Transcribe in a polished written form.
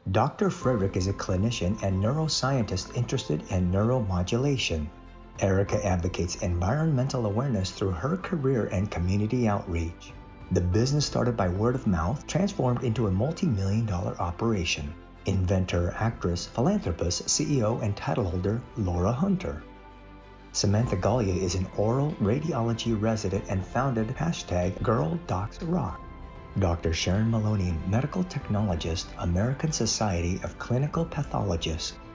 Dr. Frederick is a clinician and neuroscientist interested in neuromodulation. Erika advocates environmental awareness through her career and community outreach. The business started by word of mouth transformed into a multi-million-dollar operation. Inventor, actress, philanthropist, CEO, and title holder Laura Hunter. Samantha Gallia is an oral radiology resident and founded #GirlDocsRock. Dr. Sharon Maloney, medical technologist, American Society of Clinical Pathologists,